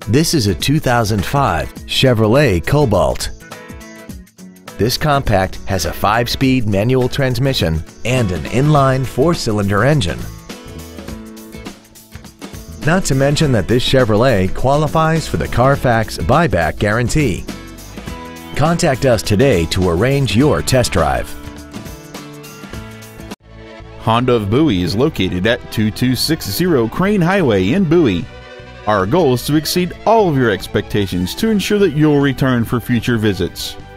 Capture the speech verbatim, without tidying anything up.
This is a two thousand five Chevrolet Cobalt. This compact has a five-speed manual transmission and an inline four-cylinder engine. Not to mention that this Chevrolet qualifies for the Carfax buyback guarantee. Contact us today to arrange your test drive. Honda of Bowie is located at two two six zero Crain Highway in Bowie. Our goal is to exceed all of your expectations to ensure that you'll return for future visits.